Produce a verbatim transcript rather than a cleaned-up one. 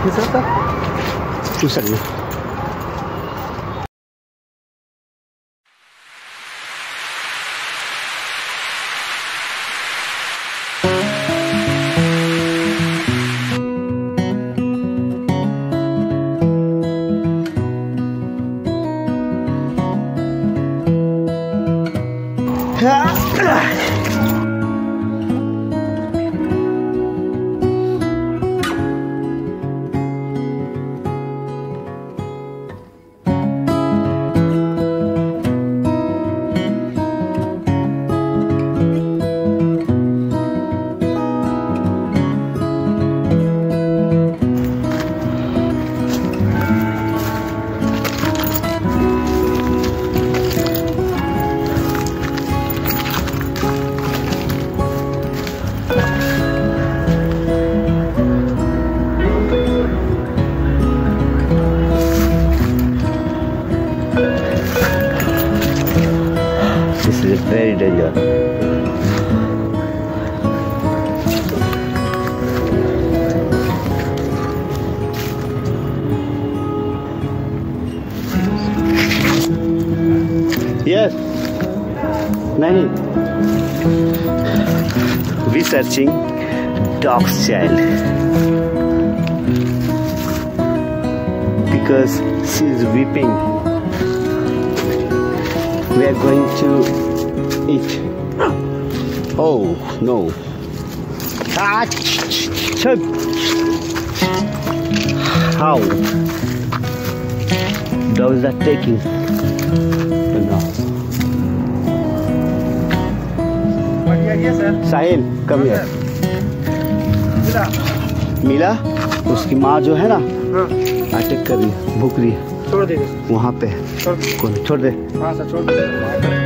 फिसलता फिसल गया। This is very dangerous. Yes, Nani. We searching dog's child because she is weeping. We are going to eat. Oh no! Ah, how dogs are taking? No. Sahil come here. मिला मिला उसकी माँ जो है ना attack कर रही है, भूख रही है, छोड़ दे वहाँ पे छोड़ कौन छोड़ दे। हाँ सर छोड़ दे।